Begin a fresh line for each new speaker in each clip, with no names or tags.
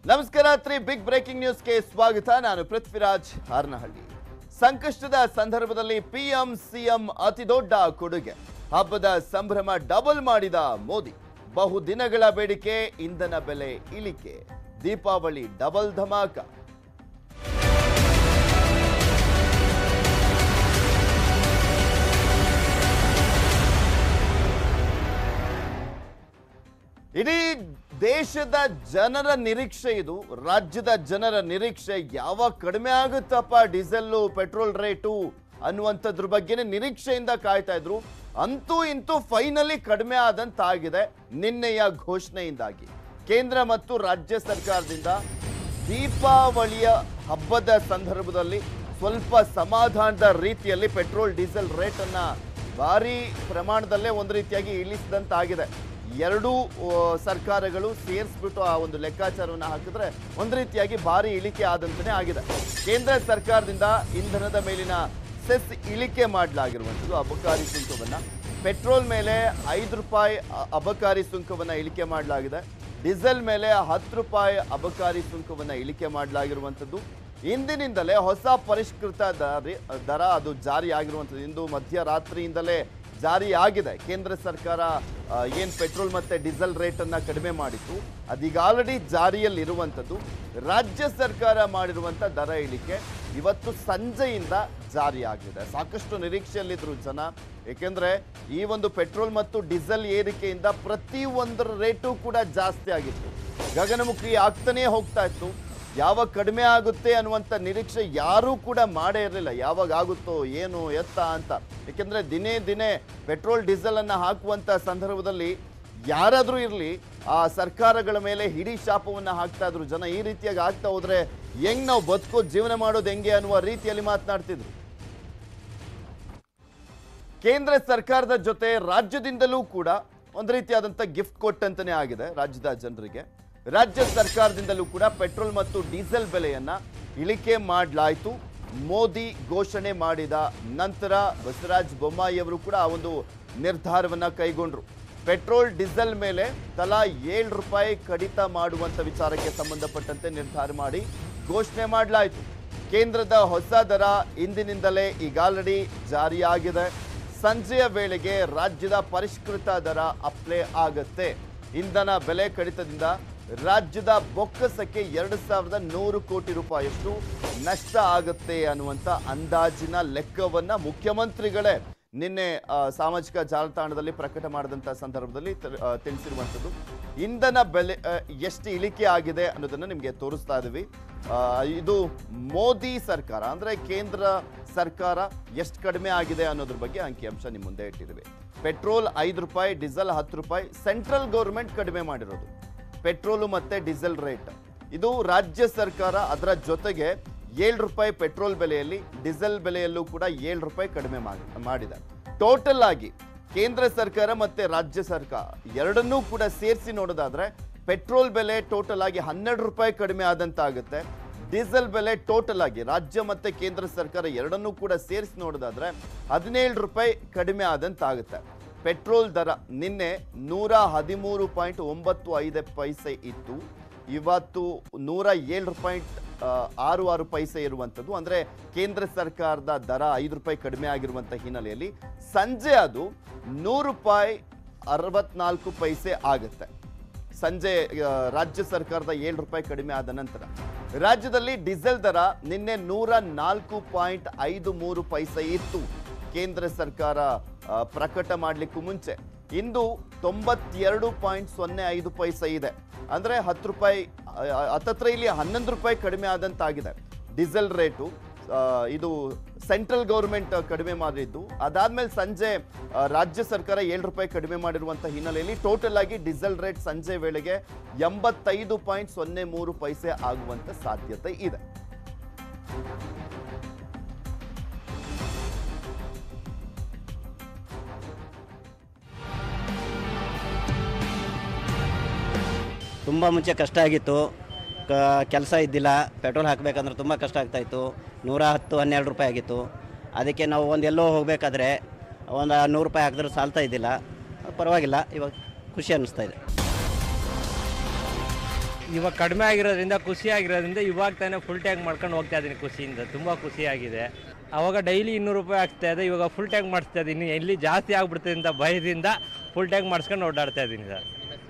ನಮಸ್ಕಾರ big breaking ನ್ಯೂಸ್ಗೆ ಸ್ವಾಗತ. ನಾನು ಪೃಥ್ವಿರಾಜ್ ಹಾರನಹಳ್ಳಿ. ಸಂಕಷ್ಟದ ಸಂದರ್ಭದಲ್ಲಿ ಪಿಎಂ ಸಿಎಂ ಅತಿ ದೊಡ್ಡ ಕೊಡುಗೆ, ಹಬ್ಬದ ಸಂಭ್ರಮ ಡಬಲ್ ಮಾಡಿದ ಮೋದಿ. ಬಹುದಿನಗಳ ಬೇಡಿಕೆ ಇಂಧನ ಬೆಲೆ ಇಳಿಕೆ, ದೀಪಾವಳಿ ಡಬಲ್ ಧಮಾಕ. ಇಡೀ ದೇಶದ ಜನರ ನಿರೀಕ್ಷೆ ಇದು, ರಾಜ್ಯದ ಜನರ ನಿರೀಕ್ಷೆ. ಯಾವಾಗ ಕಡಿಮೆ ಆಗುತ್ತಪ್ಪ ಡೀಸೆಲ್ ಪೆಟ್ರೋಲ್ ರೇಟು ಅನ್ನುವಂಥದ್ರ ಬಗ್ಗೆನೇ ನಿರೀಕ್ಷೆಯಿಂದ ಕಾಯ್ತಾ ಇದ್ರು. ಅಂತೂ ಇಂತೂ ಫೈನಲಿ ಕಡಿಮೆ ಆದಂತಾಗಿದೆ ನಿನ್ನೆಯ ಘೋಷಣೆಯಿಂದಾಗಿ. ಕೇಂದ್ರ ಮತ್ತು ರಾಜ್ಯ ಸರ್ಕಾರದಿಂದ ದೀಪಾವಳಿಯ ಹಬ್ಬದ ಸಂದರ್ಭದಲ್ಲಿ ಸ್ವಲ್ಪ ಸಮಾಧಾನದ ರೀತಿಯಲ್ಲಿ ಪೆಟ್ರೋಲ್ ಡೀಸೆಲ್ ರೇಟನ್ನ ಭಾರಿ ಪ್ರಮಾಣದಲ್ಲೇ ಒಂದು ರೀತಿಯಾಗಿ ಇಳಿಸಿದಂತಾಗಿದೆ. ಎರಡೂ ಸರ್ಕಾರಗಳು ಸೇರಿಸ್ಬಿಟ್ಟು ಆ ಒಂದು ಲೆಕ್ಕಾಚಾರವನ್ನು ಹಾಕಿದ್ರೆ ಒಂದು ರೀತಿಯಾಗಿ ಭಾರಿ ಇಳಿಕೆ ಆದಂತನೇ ಆಗಿದೆ. ಕೇಂದ್ರ ಸರ್ಕಾರದಿಂದ ಇಂಧನದ ಮೇಲಿನ ಸೆಸ್ ಇಳಿಕೆ ಮಾಡಲಾಗಿರುವಂಥದ್ದು. ಅಬಕಾರಿ ಸುಂಕವನ್ನು ಪೆಟ್ರೋಲ್ ಮೇಲೆ 5 ರೂಪಾಯಿ ಅಬಕಾರಿ ಸುಂಕವನ್ನು ಇಳಿಕೆ ಮಾಡಲಾಗಿದೆ. ಡೀಸೆಲ್ ಮೇಲೆ 10 ರೂಪಾಯಿ ಅಬಕಾರಿ ಸುಂಕವನ್ನು ಇಳಿಕೆ ಮಾಡಲಾಗಿರುವಂಥದ್ದು. ಇಂದಿನಿಂದಲೇ ಹೊಸ ಪರಿಷ್ಕೃತ ದರ ಅದು ಜಾರಿಯಾಗಿರುವಂಥದ್ದು. ಇಂದು ಮಧ್ಯರಾತ್ರಿಯಿಂದಲೇ ಜಾರಿಯಾಗಿದೆ. ಕೇಂದ್ರ ಸರ್ಕಾರ ಏನು ಪೆಟ್ರೋಲ್ ಮತ್ತು ಡೀಸೆಲ್ ರೇಟನ್ನು ಕಡಿಮೆ ಮಾಡಿತ್ತು, ಅದೀಗ ಆಲ್ರೆಡಿ ಜಾರಿಯಲ್ಲಿರುವಂಥದ್ದು. ರಾಜ್ಯ ಸರ್ಕಾರ ಮಾಡಿರುವಂಥ ದರ ಇಳಿಕೆ ಇವತ್ತು ಸಂಜೆಯಿಂದ ಜಾರಿಯಾಗಿದೆ. ಸಾಕಷ್ಟು ನಿರೀಕ್ಷೆಯಲ್ಲಿದ್ದರು ಜನ, ಏಕೆಂದರೆ ಈ ಒಂದು ಪೆಟ್ರೋಲ್ ಮತ್ತು ಡೀಸೆಲ್ ಏರಿಕೆಯಿಂದ ಪ್ರತಿಯೊಂದರ ರೇಟು ಕೂಡ ಜಾಸ್ತಿ ಆಗಿತ್ತು, ಗಗನಮುಖಿ ಆಗ್ತಾನೇ ಹೋಗ್ತಾ ಇತ್ತು. ಯಾವಾಗ ಕಡಿಮೆ ಆಗುತ್ತೆ ಅನ್ನುವಂಥ ನಿರೀಕ್ಷೆ ಯಾರೂ ಕೂಡ ಮಾಡೇ ಇರಲಿಲ್ಲ. ಯಾವಾಗ ಆಗುತ್ತೋ ಏನು ಎತ್ತ ಅಂತ. ಏಕೆಂದರೆ ದಿನೇ ದಿನೇ ಪೆಟ್ರೋಲ್ ಡೀಸೆಲನ್ನು ಹಾಕುವಂಥ ಸಂದರ್ಭದಲ್ಲಿ ಯಾರಾದರೂ ಇರಲಿ ಆ ಸರ್ಕಾರಗಳ ಮೇಲೆ ಹಿಡಿ ಶಾಪವನ್ನು ಹಾಕ್ತಾ ಇದ್ರು ಜನ. ಈ ರೀತಿಯಾಗಿ ಆಗ್ತಾ ಹೋದರೆ ಹೆಂಗೆ ನಾವು ಬದುಕೋದು, ಜೀವನ ಮಾಡೋದು ಹೆಂಗೆ ಅನ್ನುವ ರೀತಿಯಲ್ಲಿ ಮಾತನಾಡ್ತಿದ್ರು. ಕೇಂದ್ರ ಸರ್ಕಾರದ ಜೊತೆ ರಾಜ್ಯದಿಂದಲೂ ಕೂಡ ಒಂದು ರೀತಿಯಾದಂಥ ಗಿಫ್ಟ್ ಕೊಟ್ಟಂತನೇ ಆಗಿದೆ ರಾಜ್ಯದ ಜನರಿಗೆ. ರಾಜ್ಯ ಸರ್ಕಾರದಿಂದಲೂ ಕೂಡ ಪೆಟ್ರೋಲ್ ಮತ್ತು ಡೀಸೆಲ್ ಬೆಲೆಯನ್ನ ಇಳಿಕೆ ಮಾಡಲಾಯಿತು. ಮೋದಿ ಘೋಷಣೆ ಮಾಡಿದ ನಂತರ ಬಸವರಾಜ ಬೊಮ್ಮಾಯಿ ಅವರು ಕೂಡ ಆ ಒಂದು ನಿರ್ಧಾರವನ್ನು ಕೈಗೊಂಡ್ರು. ಪೆಟ್ರೋಲ್ ಡೀಸೆಲ್ ಮೇಲೆ ತಲಾ 7 ರೂಪಾಯಿ ಕಡಿತ ಮಾಡುವಂಥ ವಿಚಾರಕ್ಕೆ ಸಂಬಂಧಪಟ್ಟಂತೆ ನಿರ್ಧಾರ ಮಾಡಿ ಘೋಷಣೆ ಮಾಡಲಾಯಿತು. ಕೇಂದ್ರದ ಹೊಸ ದರ ಇಂದಿನಿಂದಲೇ ಈಗ ಆಲ್ರೆಡಿ ಜಾರಿಯಾಗಿದೆ. ಸಂಜೆಯ ವೇಳೆಗೆ ರಾಜ್ಯದ ಪರಿಷ್ಕೃತ ದರ ಅಪ್ಲೈ ಆಗುತ್ತೆ. ಇಂಧನ ಬೆಲೆ ಕಡಿತದಿಂದ ರಾಜ್ಯದ ಬೊಕ್ಕಸಕ್ಕೆ 2100 ಕೋಟಿ ರೂಪಾಯಿಯಷ್ಟು ನಷ್ಟ ಆಗುತ್ತೆ ಅನ್ನುವಂಥ ಅಂದಾಜಿನ ಲೆಕ್ಕವನ್ನ ಮುಖ್ಯಮಂತ್ರಿಗಳೇ ನಿನ್ನೆ ಸಾಮಾಜಿಕ ಜಾಲತಾಣದಲ್ಲಿ ಪ್ರಕಟ ಮಾಡಿದಂಥ ಸಂದರ್ಭದಲ್ಲಿ ತಿಳಿಸಿರುವಂಥದ್ದು. ಇಂಧನ ಬೆಲೆ ಎಷ್ಟು ಇಳಿಕೆ ಆಗಿದೆ ಅನ್ನೋದನ್ನು ನಿಮಗೆ ತೋರಿಸ್ತಾ ಇದ್ದೀವಿ. ಇದು ಮೋದಿ ಸರ್ಕಾರ ಅಂದರೆ ಕೇಂದ್ರ ಸರ್ಕಾರ ಎಷ್ಟು ಕಡಿಮೆ ಆಗಿದೆ ಅನ್ನೋದ್ರ ಬಗ್ಗೆ ಅಂಕಿಅಂಶ ನಿಮ್ಮ ಮುಂದೆ ಇಟ್ಟಿದ್ದೀವಿ. ಪೆಟ್ರೋಲ್ 5 ರೂಪಾಯಿ, ಡೀಸೆಲ್ 10 ರೂಪಾಯಿ ಸೆಂಟ್ರಲ್ ಗೌರ್ಮೆಂಟ್ ಕಡಿಮೆ ಮಾಡಿರೋದು ಪೆಟ್ರೋಲು ಮತ್ತು ಡೀಸೆಲ್ ರೇಟ್. ಇದು ರಾಜ್ಯ ಸರ್ಕಾರ ಅದರ ಜೊತೆಗೆ 7 ರೂಪಾಯಿ ಪೆಟ್ರೋಲ್ ಬೆಲೆಯಲ್ಲಿ, ಡೀಸೆಲ್ ಬೆಲೆಯಲ್ಲೂ ಕೂಡ 7 ರೂಪಾಯಿ ಕಡಿಮೆ ಮಾಡಿದೆ. ಟೋಟಲ್ ಆಗಿ ಕೇಂದ್ರ ಸರ್ಕಾರ ಮತ್ತು ರಾಜ್ಯ ಸರ್ಕಾರ ಎರಡನ್ನೂ ಕೂಡ ಸೇರಿಸಿ ನೋಡೋದಾದ್ರೆ ಪೆಟ್ರೋಲ್ ಬೆಲೆ ಟೋಟಲ್ ಆಗಿ 12 ರೂಪಾಯಿ ಕಡಿಮೆ ಆದಂತಾಗುತ್ತೆ. ಡೀಸೆಲ್ ಬೆಲೆ ಟೋಟಲ್ ಆಗಿ ರಾಜ್ಯ ಮತ್ತು ಕೇಂದ್ರ ಸರ್ಕಾರ ಎರಡನ್ನೂ ಕೂಡ ಸೇರಿಸಿ ನೋಡೋದಾದ್ರೆ 17 ರೂಪಾಯಿ ಕಡಿಮೆ ಆದಂತಾಗುತ್ತೆ. ಪೆಟ್ರೋಲ್ ದರ ನಿನ್ನೆ 113.95 ಇತ್ತು, ಇವತ್ತು 107.66 ಇರುವಂಥದ್ದು. ಅಂದರೆ ಕೇಂದ್ರ ಸರ್ಕಾರದ ದರ 5 ರೂಪಾಯಿ ಕಡಿಮೆ ಆಗಿರುವಂಥ ಹಿನ್ನೆಲೆಯಲ್ಲಿ ಸಂಜೆ ಅದು 100.64 ಪೈಸೆ ಆಗುತ್ತೆ. ಸಂಜೆ ರಾಜ್ಯ ಸರ್ಕಾರದ 7 ರೂಪಾಯಿ ಕಡಿಮೆ ಆದ ನಂತರ ರಾಜ್ಯದಲ್ಲಿ ಡೀಸೆಲ್ ದರ ನಿನ್ನೆ 104.53 ಪೈಸೆ ಇತ್ತು ಕೇಂದ್ರ ಸರ್ಕಾರ ಪ್ರಕಟ ಮಾಡಲಿಕ್ಕೂ ಮುಂಚೆ. ಇಂದು 92.05 ಪೈಸೆ ಇದೆ. ಅಂದರೆ 10 ರೂಪಾಯಿ ಹತ್ತತ್ರ ಇಲ್ಲಿ 11 ರೂಪಾಯಿ ಕಡಿಮೆ ಆದಂತಾಗಿದೆ ಡೀಸೆಲ್ ರೇಟು. ಇದು ಸೆಂಟ್ರಲ್ ಗೌರ್ಮೆಂಟ್ ಕಡಿಮೆ ಮಾಡಿದ್ದು. ಅದಾದ್ಮೇಲೆ ಸಂಜೆ ರಾಜ್ಯ ಸರ್ಕಾರ 7 ರೂಪಾಯಿ ಕಡಿಮೆ ಮಾಡಿರುವಂಥ ಹಿನ್ನೆಲೆಯಲ್ಲಿ ಟೋಟಲ್ ಆಗಿ ಡೀಸೆಲ್ ರೇಟ್ ಸಂಜೆ ವೇಳೆಗೆ 85.03 ಪೈಸೆ ಆಗುವಂಥ ಸಾಧ್ಯತೆ ಇದೆ.
ತುಂಬ ಮುಂಚೆ ಕಷ್ಟ ಆಗಿತ್ತು, ಕೆಲಸ ಇದ್ದಿಲ್ಲ, ಪೆಟ್ರೋಲ್ ಹಾಕಬೇಕಂದ್ರೆ ತುಂಬ ಕಷ್ಟ ಆಗ್ತಾಯಿತ್ತು. 110-12 ರೂಪಾಯಿ ಆಗಿತ್ತು. ಅದಕ್ಕೆ ನಾವು ಎಲ್ಲೋ ಹೋಗಬೇಕಾದ್ರೆ ಒಂದು 100 ರೂಪಾಯಿ ಹಾಕಿದ್ರೆ ಸಾಲ್ತಾ ಇದ್ದಿಲ್ಲ. ಪರವಾಗಿಲ್ಲ, ಇವಾಗ ಖುಷಿ ಅನ್ನಿಸ್ತಾ ಇದೆ.
ಇವಾಗ ಕಡಿಮೆ ಆಗಿರೋದ್ರಿಂದ ಖುಷಿಯಾಗಿರೋದ್ರಿಂದ ಇವಾಗ ತಾನೇ ಫುಲ್ ಟ್ಯಾಂಕ್ ಮಾಡ್ಕೊಂಡು ಹೋಗ್ತಾ ಇದ್ದೀನಿ ಖುಷಿಯಿಂದ, ತುಂಬ ಖುಷಿಯಾಗಿದೆ. ಆವಾಗ ಡೈಲಿ 200 ರೂಪಾಯಿ ಆಗ್ತಾ ಇದೆ, ಇವಾಗ ಫುಲ್ ಟ್ಯಾಂಕ್ ಮಾಡಿಸ್ತಾ ಇದ್ದೀನಿ. ಎಲ್ಲಿ ಜಾಸ್ತಿ ಆಗ್ಬಿಡ್ತದೆ ಅಂತ ಭಯದಿಂದ ಫುಲ್ ಟ್ಯಾಂಕ್ ಮಾಡಿಸ್ಕೊಂಡು ಓಡಾಡ್ತಾ ಇದ್ದೀನಿ ಸರ್.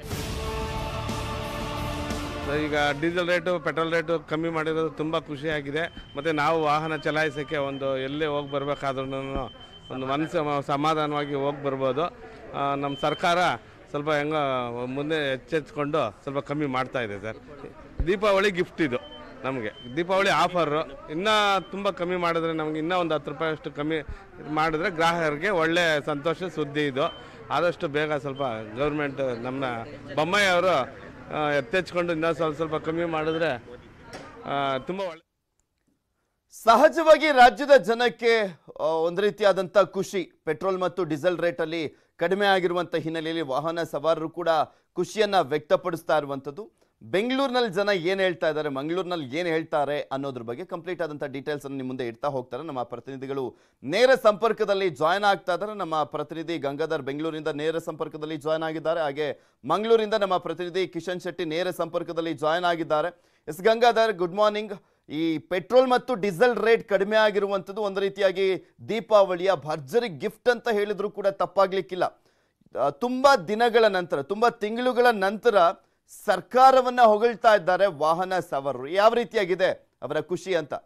ಈಗ ಡೀಸೆಲ್ ರೇಟು ಪೆಟ್ರೋಲ್ ರೇಟು ಕಮ್ಮಿ ಮಾಡಿರೋದು ತುಂಬ ಖುಷಿಯಾಗಿದೆ. ಮತ್ತು ನಾವು ವಾಹನ ಚಲಾಯಿಸೋಕ್ಕೆ ಒಂದು ಎಲ್ಲೇ ಹೋಗಿ ಬರಬೇಕಾದ್ರೂ ಒಂದು ಮನಸ್ಸು ಸಮಾಧಾನವಾಗಿ ಹೋಗಿ ಬರ್ಬೋದು. ನಮ್ಮ ಸರ್ಕಾರ ಸ್ವಲ್ಪ ಹೆಂಗೋ ಮುಂದೆ ಎಚ್ಚೆತ್ಕೊಂಡು ಸ್ವಲ್ಪ ಕಮ್ಮಿ ಮಾಡ್ತಾ ಇದೆ ಸರ್. ದೀಪಾವಳಿ ಗಿಫ್ಟ್ ಇದು ನಮಗೆ, ದೀಪಾವಳಿ ಆಫರು ಇನ್ನೂ ತುಂಬ ಕಮ್ಮಿ ಮಾಡಿದ್ರೆ ನಮಗೆ ಇನ್ನೂ ಒಂದು 10 ರೂಪಾಯಿ ಅಷ್ಟು ಕಮ್ಮಿ ಮಾಡಿದ್ರೆ ಗ್ರಾಹಕರಿಗೆ ಒಳ್ಳೆ ಸಂತೋಷ ಸುದ್ದಿ ಇದು. ಆದಷ್ಟು ಬೇಗ ಸ್ವಲ್ಪ ಗೌರ್ಮೆಂಟ್ ನಮ್ಮ ಬೊಮ್ಮಾಯಿ ಅವರು ಎತ್ತೆಚ್ಕೊಂಡು ಇನ್ನೂ ಸ್ವಲ್ಪ ಕಮ್ಮಿ ಮಾಡಿದ್ರೆ ತುಂಬ ಒಳ್ಳೆ.
ಸಹಜವಾಗಿ ರಾಜ್ಯದ ಜನಕ್ಕೆ ಒಂದು ರೀತಿಯಾದಂಥ ಖುಷಿ, ಪೆಟ್ರೋಲ್ ಮತ್ತು ಡೀಸೆಲ್ ರೇಟಲ್ಲಿ ಕಡಿಮೆ ಆಗಿರುವಂಥ ಹಿನ್ನೆಲೆಯಲ್ಲಿ ವಾಹನ ಸವಾರರು ಕೂಡ ಖುಷಿಯನ್ನು ವ್ಯಕ್ತಪಡಿಸ್ತಾ ಇರುವಂಥದ್ದು. ಬೆಂಗಳೂರಿನಲ್ಲಿ ಜನ ಏನು ಹೇಳ್ತಾ ಇದ್ದಾರೆ, ಮಂಗಳೂರಿನಲ್ಲಿ ಏನು ಹೇಳ್ತಾರೆ ಅನ್ನೋದ್ರ ಬಗ್ಗೆ ಕಂಪ್ಲೀಟ್ ಆದಂಥ ಡೀಟೇಲ್ಸನ್ನು ನಿಮ್ಮ ಮುಂದೆ ಇಡ್ತಾ ಹೋಗ್ತಾರೆ. ನಮ್ಮ ಪ್ರತಿನಿಧಿಗಳು ನೇರ ಸಂಪರ್ಕದಲ್ಲಿ ಜಾಯ್ನ್ ಆಗ್ತಾ ಇದ್ದಾರೆ. ನಮ್ಮ ಪ್ರತಿನಿಧಿ ಗಂಗಾಧರ್ ಬೆಂಗಳೂರಿನಿಂದ ನೇರ ಸಂಪರ್ಕದಲ್ಲಿ ಜಾಯ್ನ್ ಆಗಿದ್ದಾರೆ. ಹಾಗೆ ಮಂಗಳೂರಿಂದ ನಮ್ಮ ಪ್ರತಿನಿಧಿ ಕಿಶನ್ ಶೆಟ್ಟಿ ನೇರ ಸಂಪರ್ಕದಲ್ಲಿ ಜಾಯ್ನ್ ಆಗಿದ್ದಾರೆ. S Gangadhar, good morning. ಈ ಪೆಟ್ರೋಲ್ ಮತ್ತು ಡೀಸೆಲ್ ರೇಟ್ ಕಡಿಮೆ ಆಗಿರುವಂಥದ್ದು ಒಂದು ರೀತಿಯಾಗಿ ದೀಪಾವಳಿಯ ಭರ್ಜರಿ ಗಿಫ್ಟ್ ಅಂತ ಹೇಳಿದ್ರು ಕೂಡ ತಪ್ಪಾಗ್ಲಿಕ್ಕಿಲ್ಲ. ತುಂಬಾ ದಿನಗಳ ನಂತರ, ತುಂಬಾ ತಿಂಗಳುಗಳ ನಂತರ ಸರ್ಕಾರವನ್ನ ಹೊಗಳ್ತಾ ಇದ್ದಾರೆ ವಾಹನ ಸವಾರರು. ಯಾವ ರೀತಿಯಾಗಿದೆ ಅವರ ಖುಷಿ ಅಂತ?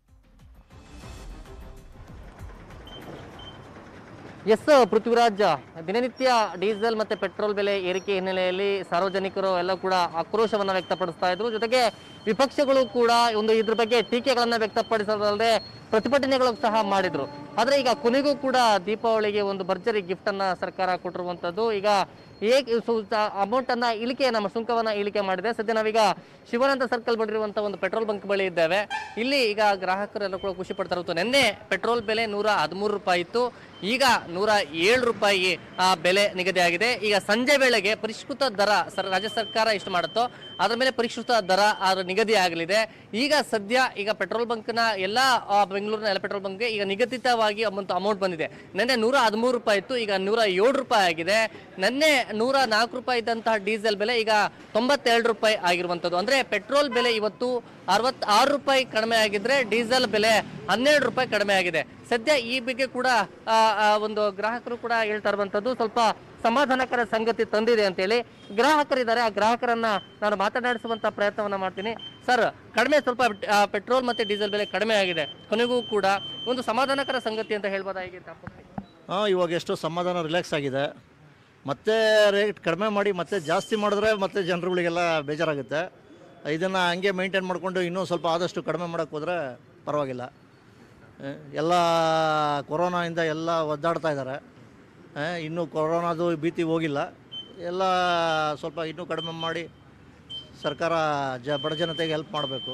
ಎಸ್ ಪೃಥ್ವಿರಾಜ್, ದಿನನಿತ್ಯ ಡೀಸೆಲ್ ಮತ್ತೆ ಪೆಟ್ರೋಲ್ ಬೆಲೆ ಏರಿಕೆ ಹಿನ್ನೆಲೆಯಲ್ಲಿ ಸಾರ್ವಜನಿಕರು ಎಲ್ಲ ಕೂಡ ಆಕ್ರೋಶವನ್ನ ವ್ಯಕ್ತಪಡಿಸ್ತಾ ಇದ್ರು. ಜೊತೆಗೆ ವಿಪಕ್ಷಗಳು ಕೂಡ ಇದ್ರ ಬಗ್ಗೆ ಟೀಕೆಗಳನ್ನ ವ್ಯಕ್ತಪಡಿಸೋದಲ್ಲದೆ ಪ್ರತಿಭಟನೆಗಳು ಸಹ ಮಾಡಿದ್ರು. ಆದ್ರೆ ಈಗ ಕೊನೆಗೂ ಕೂಡ ದೀಪಾವಳಿಗೆ ಒಂದು ಭರ್ಜರಿ ಗಿಫ್ಟ್ ಅನ್ನ ಸರ್ಕಾರ ಕೊಟ್ಟಿರುವಂತದ್ದು. ಈಗ ಅಮೌಂಟ್ ಅನ್ನ ನಮ್ಮ ಸುಂಕವನ್ನ ಇಳಿಕೆ ಮಾಡಿದೆ. ಸದ್ಯ ನಾವೀಗ ಶಿವಾನಂದ ಸರ್ಕಲ್ ಬಳಿರುವಂತಹ ಒಂದು ಪೆಟ್ರೋಲ್ ಬಂಕ್ ಬಳಿ ಇದ್ದೇವೆ. ಇಲ್ಲಿ ಈಗ ಗ್ರಾಹಕರೆಲ್ಲ ಕೂಡ ಖುಷಿ ಪಡ್ತಾ ಇರುತ್ತೆ. ನಿನ್ನೆ ಪೆಟ್ರೋಲ್ ಬೆಲೆ 113 ರೂಪಾಯಿ ಇತ್ತು, ಈಗ 107 ರೂಪಾಯಿ ಬೆಲೆ ನಿಗದಿಯಾಗಿದೆ. ಈಗ ಸಂಜೆ ವೇಳೆಗೆ ಪರಿಷ್ಕೃತ ದರ ರಾಜ್ಯ ಸರ್ಕಾರ ಎಷ್ಟು ಮಾಡುತ್ತೋ ಅದರ ಮೇಲೆ ಪರಿಷ್ಕೃತ ದರ ನಿಗದಿ ಆಗಲಿದೆ. ಈಗ ಸದ್ಯ ಪೆಟ್ರೋಲ್ ಬಂಕ್ನ ಎಲ್ಲ ಬೆಂಗಳೂರಿನ ಎಲ್ಲ ಪೆಟ್ರೋಲ್ ಬಂಕ್ಗೆ ಈಗ ನಿಗದಿತವಾಗಿ ಅಮೌಂಟ್ ಬಂದಿದೆ. ನಿನ್ನೆ 113 ರೂಪಾಯಿ ಇತ್ತು, ಈಗ 107 ರೂಪಾಯಿ ಆಗಿದೆ. ನಿನ್ನೆ 104 ರೂಪಾಯಿ ಇದ್ದಂತಹ ಡೀಸೆಲ್ ಬೆಲೆ ಈಗ 92 ರೂಪಾಯಿ ಆಗಿರುವಂತದ್ದು. ಅಂದ್ರೆ ಪೆಟ್ರೋಲ್ ಬೆಲೆ ಇವತ್ತು 66 ರೂಪಾಯಿ ಕಡಿಮೆ ಆಗಿದ್ರೆ ಡೀಸೆಲ್ ಬೆಲೆ 12 ರೂಪಾಯಿ ಕಡಿಮೆ ಆಗಿದೆ. ಸದ್ಯ ಈ ಬಗ್ಗೆ ಕೂಡ ಒಂದು ಗ್ರಾಹಕರು ಕೂಡ ಹೇಳ್ತಾ ಇರುವಂತದ್ದು ಸ್ವಲ್ಪ ಸಮಾಧಾನಕರ ಸಂಗತಿ ತಂದಿದೆ ಅಂತೇಳಿ ಗ್ರಾಹಕರಿದ್ದಾರೆ. ಆ ಗ್ರಾಹಕರನ್ನ ನಾನು ಮಾತನಾಡಿಸುವಂತ ಪ್ರಯತ್ನವನ್ನ ಮಾಡ್ತೀನಿ. ಸರ್, ಕಡಿಮೆ ಸ್ವಲ್ಪ ಪೆಟ್ರೋಲ್ ಮತ್ತೆ ಡೀಸೆಲ್ ಬೆಲೆ ಕಡಿಮೆ ಆಗಿದೆ, ಕೊನೆಗೂ ಕೂಡ ಒಂದು ಸಮಾಧಾನಕರ ಸಂಗತಿ ಅಂತ ಹೇಳ್ಬೋದಾಗಿದೆ.
ಇವಾಗ ಎಷ್ಟು ಸಮಾಧಾನ, ರಿಲ್ಯಾಕ್ಸ್ ಆಗಿದೆ. ಮತ್ತೆ ರೇಟ್ ಕಡಿಮೆ ಮಾಡಿ ಮತ್ತೆ ಜಾಸ್ತಿ ಮಾಡಿದ್ರೆ ಮತ್ತೆ ಜನರುಗಳಿಗೆಲ್ಲ ಬೇಜಾರಾಗುತ್ತೆ. ಇದನ್ನು ಹಂಗೆ ಮೇಂಟೈನ್ ಮಾಡಿಕೊಂಡು ಇನ್ನೂ ಸ್ವಲ್ಪ ಆದಷ್ಟು ಕಡಿಮೆ ಮಾಡೋಕ್ಕೆ ಹೋದರೆ ಪರವಾಗಿಲ್ಲ. ಎಲ್ಲ ಕೊರೋನಾಯಿಂದ ಎಲ್ಲ ಒದ್ದಾಡ್ತಾ ಇದ್ದಾರೆ. ಇನ್ನೂ ಕೊರೋನಾದು ಭೀತಿ ಹೋಗಿಲ್ಲ. ಎಲ್ಲ ಸ್ವಲ್ಪ ಇನ್ನೂ ಕಡಿಮೆ ಮಾಡಿ ಸರ್ಕಾರ ಬಡ ಜನತೆಗೆ ಹೆಲ್ಪ್ ಮಾಡಬೇಕು.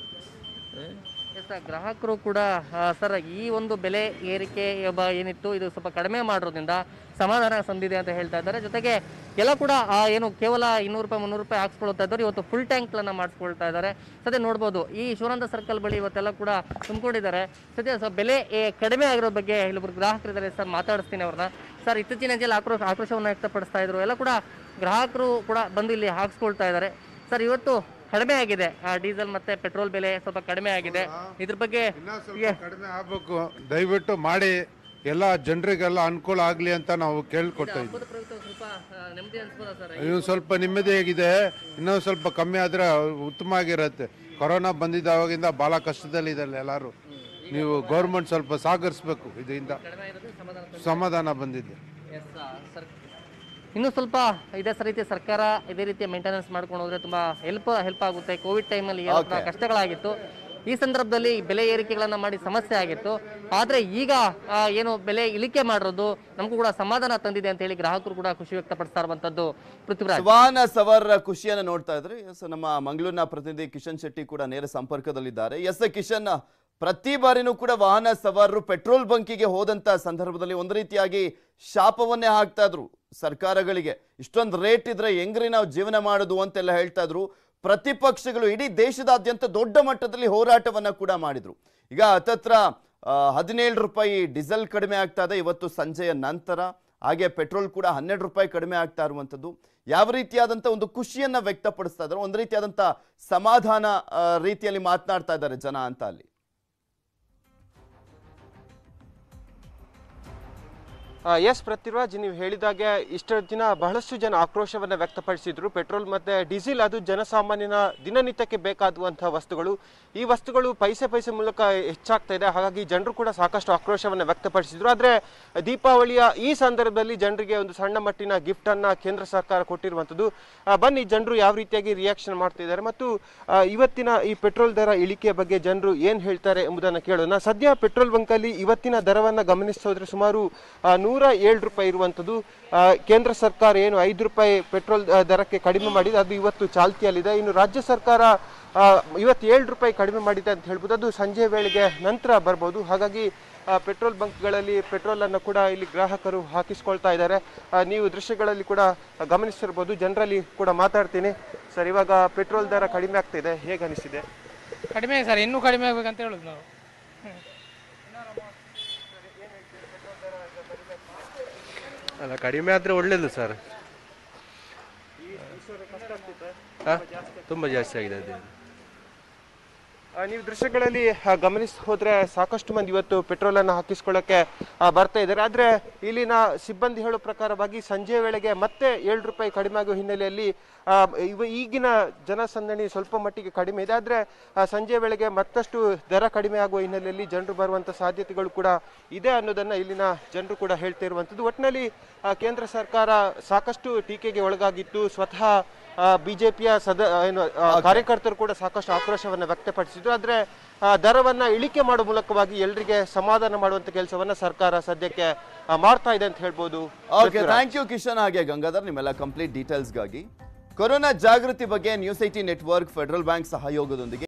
ಗ್ರಾಹಕರು ಕೂಡ ಸರ್ ಈ ಒಂದು ಬೆಲೆ ಏರಿಕೆ ಏನಿತ್ತು ಇದು ಸ್ವಲ್ಪ ಕಡಿಮೆ ಮಾಡೋದ್ರಿಂದ ಸಮಾಧಾನ ಸಂದಿದೆ ಅಂತ ಹೇಳ್ತಾ ಇದ್ದಾರೆ. ಜೊತೆಗೆ ಎಲ್ಲ ಕೂಡ ಏನು ಕೇವಲ 200 ರೂಪಾಯಿ 300 ರೂಪಾಯಿ ಹಾಕ್ಸ್ಕೊಳ್ತಾ ಇದ್ದಾರೆ, ಇವತ್ತು ಫುಲ್ ಟ್ಯಾಂಕ್ಗಳನ್ನ ಮಾಡಿಸ್ಕೊಳ್ತಾ ಇದ್ದಾರೆ. ಸದ್ಯ ನೋಡ್ಬೋದು ಈ ಶಿವಾನಂದ ಸರ್ಕಲ್ ಬಳಿ ಇವತ್ತೆಲ್ಲ ಕೂಡ ತುಂಬಿಕೊಂಡಿದ್ದಾರೆ. ಸದ್ಯ ಬೆಲೆ ಕಡಿಮೆ ಆಗಿರೋ ಬಗ್ಗೆ ಇಲ್ಲೊಬ್ರು ಗ್ರಾಹಕರಿದ್ದಾರೆ. ಸರ್, ಮಾತಾಡಿಸ್ತೀನಿ ಅವ್ರನ್ನ. ಸರ್, ಇತ್ತೀಚಿನ ಹೆಜ್ಜೆಲ್ಲ ಆಕ್ರೋಶವನ್ನು ವ್ಯಕ್ತಪಡಿಸ್ತಾ ಇದ್ರು. ಎಲ್ಲ ಕೂಡ ಗ್ರಾಹಕರು ಕೂಡ ಬಂದು ಇಲ್ಲಿ ಹಾಕ್ಸ್ಕೊಳ್ತಾ ಇದ್ದಾರೆ. ಸರ್, ಇವತ್ತು ಕಡಿಮೆ ಆಗಿದೆ ಡೀಸೆಲ್ ಮತ್ತೆ ಪೆಟ್ರೋಲ್ ಬೆಲೆ ಸ್ವಲ್ಪ ಕಡಿಮೆ ಆಗಿದೆ. ಇದ್ರ ಬಗ್ಗೆ
ಕಡಿಮೆ ಆಗ್ಬೇಕು, ದಯವಿಟ್ಟು ಮಾಡಿ, ಎಲ್ಲ ಜನರಿಗೆಲ್ಲ ಅನುಕೂಲ ಆಗ್ಲಿ ಅಂತ ನಾವು ಕೇಳ್ಕೊಡ್ತಾ ಇದ್ದೀವಿ. ಇನ್ನು ಸ್ವಲ್ಪ ನೆಮ್ಮದಿ ಆಗಿದೆ, ಇನ್ನೊಂದು ಸ್ವಲ್ಪ ಕಮ್ಮಿ ಆದ್ರೆ ಉತ್ತಮ ಆಗಿರುತ್ತೆ. ಕೊರೋನಾ ಬಂದಿದ್ದಾವಾಗಿಂದ ಬಹಳ ಕಷ್ಟದಲ್ಲಿದ್ದಾರೆ ಎಲ್ಲರೂ. ನೀವು ಗೌರ್ಮೆಂಟ್ ಸ್ವಲ್ಪ ಸಹಕರಿಸಬೇಕು, ಇದರಿಂದ ಸಮಾಧಾನ ಬಂದಿದೆ.
ಇನ್ನು ಸ್ವಲ್ಪ ಇದೇ ರೀತಿ ಸರ್ಕಾರ ಇದೇ ರೀತಿ ಮೇಂಟೆನೆನ್ಸ್ ಮಾಡ್ಕೊಂಡು ಹೋದ್ರೆ ತುಂಬಾ ಹೆಲ್ಪ್ ಆಗುತ್ತೆ. ಕೋವಿಡ್ ಟೈಮಲ್ಲಿ ಕಷ್ಟಗಳಾಗಿತ್ತು, ಈ ಸಂದರ್ಭದಲ್ಲಿ ಬೆಲೆ ಏರಿಕೆಗಳನ್ನ ಮಾಡಿ ಸಮಸ್ಯೆ ಆಗಿತ್ತು. ಆದ್ರೆ ಈಗ ಏನು ಬೆಲೆ ಇಳಿಕೆ ಮಾಡಿರೋದು ನಮಗೂ ಕೂಡ ಸಮಾಧಾನ ತಂದಿದೆ ಅಂತ ಹೇಳಿ ಗ್ರಾಹಕರು ಕೂಡ ಖುಷಿ ವ್ಯಕ್ತಪಡಿಸ್ತಾ ಇರುವಂತದ್ದು. ಪೃಥ್ವಿರಾಜ್,
ವಾಹನ ಸವಾರರ ಖುಷಿಯನ್ನ ನೋಡ್ತಾ ಇದ್ರಿ. ಎಸ್, ನಮ್ಮ ಮಂಗಳೂರಿನ ಪ್ರತಿನಿಧಿ ಕಿಶನ್ ಶೆಟ್ಟಿ ಕೂಡ ನೇರ ಸಂಪರ್ಕದಲ್ಲಿದ್ದಾರೆ. ಎಸ್ ಕಿಶನ್, ಪ್ರತಿ ಬಾರಿನೂ ಕೂಡ ವಾಹನ ಸವಾರರು ಪೆಟ್ರೋಲ್ ಬಂಕಿಗೆ ಹೋದಂತ ಸಂದರ್ಭದಲ್ಲಿ ಒಂದು ರೀತಿಯಾಗಿ ಶಾಪವನ್ನೇ ಹಾಕ್ತಾ ಇದ್ರು ಸರ್ಕಾರಗಳಿಗೆ. ಇಷ್ಟೊಂದು ರೇಟ್ ಇದ್ರೆ ಹೆಂಗ್ರಿ ನಾವು ಜೀವನ ಮಾಡೋದು ಅಂತೆಲ್ಲ ಹೇಳ್ತಾ ಇದ್ರು. ಪ್ರತಿಪಕ್ಷಗಳು ಇಡೀ ದೇಶದಾದ್ಯಂತ ದೊಡ್ಡ ಮಟ್ಟದಲ್ಲಿ ಹೋರಾಟವನ್ನ ಕೂಡ ಮಾಡಿದ್ರು. ಈಗ ಹತ್ತತ್ರ 17 ರೂಪಾಯಿ ಡೀಸೆಲ್ ಕಡಿಮೆ ಆಗ್ತಾ ಇದೆ ಇವತ್ತು ಸಂಜೆಯ ನಂತರ. ಹಾಗೆ ಪೆಟ್ರೋಲ್ ಕೂಡ 12 ರೂಪಾಯಿ ಕಡಿಮೆ ಆಗ್ತಾ ಇರುವಂಥದ್ದು. ಯಾವ ರೀತಿಯಾದಂಥ ಒಂದು ಖುಷಿಯನ್ನ ವ್ಯಕ್ತಪಡಿಸ್ತಾ ಇದ್ದಾರೆ, ಒಂದು ರೀತಿಯಾದಂಥ ಸಮಾಧಾನ ರೀತಿಯಲ್ಲಿ ಮಾತನಾಡ್ತಾ ಇದ್ದಾರೆ ಜನ ಅಂತ ಅಲ್ಲಿ.
ಎಸ್ ಪೃಥ್ವಿರಾಜ್, ನೀವು ಹೇಳಿದಾಗೆ ಇಷ್ಟು ದಿನ ಬಹಳಷ್ಟು ಜನ ಆಕ್ರೋಶವನ್ನು ವ್ಯಕ್ತಪಡಿಸಿದ್ರು. ಪೆಟ್ರೋಲ್ ಮತ್ತು ಡೀಸೆಲ್ ಅದು ಜನಸಾಮಾನ್ಯನ ದಿನನಿತ್ಯಕ್ಕೆ ಬೇಕಾಗುವಂತಹ ವಸ್ತುಗಳು. ಈ ವಸ್ತುಗಳು ಪೈಸೆ ಮೂಲಕ ಹೆಚ್ಚಾಗ್ತಾ ಇದೆ. ಹಾಗಾಗಿ ಜನರು ಕೂಡ ಸಾಕಷ್ಟು ಆಕ್ರೋಶವನ್ನು ವ್ಯಕ್ತಪಡಿಸಿದ್ರು. ಆದರೆ ದೀಪಾವಳಿಯ ಈ ಸಂದರ್ಭದಲ್ಲಿ ಜನರಿಗೆ ಒಂದು ಸಣ್ಣ ಮಟ್ಟಿನ ಗಿಫ್ಟನ್ನು ಕೇಂದ್ರ ಸರ್ಕಾರ ಕೊಟ್ಟಿರುವಂಥದ್ದು. ಬನ್ನಿ ಜನರು ಯಾವ ರೀತಿಯಾಗಿ ರಿಯಾಕ್ಷನ್ ಮಾಡ್ತಿದ್ದಾರೆ ಮತ್ತು ಇವತ್ತಿನ ಈ ಪೆಟ್ರೋಲ್ ದರ ಇಳಿಕೆಯ ಬಗ್ಗೆ ಜನರು ಏನು ಹೇಳ್ತಾರೆ ಎಂಬುದನ್ನು ಕೇಳೋಣ. ಸದ್ಯ ಪೆಟ್ರೋಲ್ ಬಂಕಲ್ಲಿ ಇವತ್ತಿನ ದರವನ್ನು ಗಮನಿಸೋದ್ರೆ ಸುಮಾರು 107 ರೂಪಾಯಿ ಇರುವಂಥದ್ದು. ಕೇಂದ್ರ ಸರ್ಕಾರ ಏನು 5 ರೂಪಾಯಿ ಪೆಟ್ರೋಲ್ ದರಕ್ಕೆ ಕಡಿಮೆ ಮಾಡಿದೆ, ಅದು ಇವತ್ತು ಚಾಲ್ತಿಯಲ್ಲಿದೆ. ಇನ್ನು ರಾಜ್ಯ ಸರ್ಕಾರ ಇವತ್ತು 7 ರೂಪಾಯಿ ಕಡಿಮೆ ಮಾಡಿದೆ ಅಂತ ಹೇಳ್ಬೋದು. ಅದು ಸಂಜೆ ವೇಳೆಗೆ ನಂತರ ಬರ್ಬೋದು. ಹಾಗಾಗಿ ಪೆಟ್ರೋಲ್ ಬಂಕ್ಗಳಲ್ಲಿ ಪೆಟ್ರೋಲನ್ನು ಕೂಡ ಇಲ್ಲಿ ಗ್ರಾಹಕರು ಹಾಕಿಸ್ಕೊಳ್ತಾ ಇದ್ದಾರೆ. ನೀವು ದೃಶ್ಯಗಳಲ್ಲಿ ಕೂಡ ಗಮನಿಸಿರ್ಬೋದು. ಜನರಲ್ಲಿ ಕೂಡ ಮಾತಾಡ್ತೀನಿ. ಸರ್, ಇವಾಗ ಪೆಟ್ರೋಲ್ ದರ ಕಡಿಮೆ ಆಗ್ತಿದೆ, ಹೇಗೆ ಅನಿಸಿದೆ?
ಕಡಿಮೆ ಸರ್, ಇನ್ನೂ ಕಡಿಮೆ ಆಗ್ಬೇಕಂತ ಹೇಳೋದು ನಾವು.
ಅಲ್ಲ, ಕಡಿಮೆ ಆದರೆ ಒಳ್ಳೇದು ಸರ್. ತುಂಬ ಜಾಸ್ತಿ ಆಗಿದೆ ಅದು.
ನೀವು ದೃಶ್ಯಗಳಲ್ಲಿ ಗಮನಿಸಿ ಹೋದ್ರೆ ಸಾಕಷ್ಟು ಮಂದಿ ಇವತ್ತು ಪೆಟ್ರೋಲ್ ಅನ್ನು ಹಾಕಿಸ್ಕೊಳ್ಳೋಕೆ ಬರ್ತಾ ಇದ್ದಾರೆ. ಆದರೆ ಇಲ್ಲಿನ ಸಿಬ್ಬಂದಿ ಹೇಳೋ ಪ್ರಕಾರವಾಗಿ ಸಂಜೆ ವೇಳೆಗೆ ಮತ್ತೆ 7 ರೂಪಾಯಿ ಕಡಿಮೆ ಆಗುವ ಹಿನ್ನೆಲೆಯಲ್ಲಿ ಈಗಿನ ಜನಸಂದಣಿ ಸ್ವಲ್ಪ ಮಟ್ಟಿಗೆ ಕಡಿಮೆ ಇದೆ. ಆದರೆ ಸಂಜೆ ವೇಳೆಗೆ ಮತ್ತಷ್ಟು ದರ ಕಡಿಮೆ ಆಗುವ ಹಿನ್ನೆಲೆಯಲ್ಲಿ ಜನರು ಬರುವಂಥ ಸಾಧ್ಯತೆಗಳು ಕೂಡ ಇದೆ ಅನ್ನೋದನ್ನು ಇಲ್ಲಿನ ಜನರು ಕೂಡ ಹೇಳ್ತಾ ಇರುವಂಥದ್ದು. ಒಟ್ಟಿನಲ್ಲಿ ಕೇಂದ್ರ ಸರ್ಕಾರ ಸಾಕಷ್ಟು ಟೀಕೆಗೆ ಒಳಗಾಗಿತ್ತು. ಸ್ವತಃ ಬಿಜೆಪಿಯ ಕಾರ್ಯಕರ್ತರು ಕೂಡ ಸಾಕಷ್ಟು ಆಕ್ರೋಶವನ್ನು ವ್ಯಕ್ತಪಡಿಸಿದ್ರು. ಆದರೆ ದರವನ್ನ ಇಳಿಕೆ ಮಾಡುವ ಮೂಲಕವಾಗಿ ಎಲ್ಲರಿಗೆ ಸಮಾಧಾನ ಮಾಡುವಂತ ಕೆಲಸವನ್ನ ಸರ್ಕಾರ ಸದ್ಯಕ್ಕೆ ಮಾಡ್ತಾ ಇದೆ ಅಂತ ಹೇಳ್ಬೋದು.
Okay, thank you Kishan. ಹಾಗೆ ಗಂಗಾಧರ್, ನಿಮ್ಮೆಲ್ಲ ಕಂಪ್ಲೀಟ್ ಡೀಟೇಲ್ಸ್ಗಾಗಿ. ಕೊರೋನಾ ಜಾಗೃತಿ ಬಗ್ಗೆ ನ್ಯೂಸ್ 18 ನೆಟ್ವರ್ಕ್ ಫೆಡರಲ್ ಬ್ಯಾಂಕ್ ಸಹಯೋಗದೊಂದಿಗೆ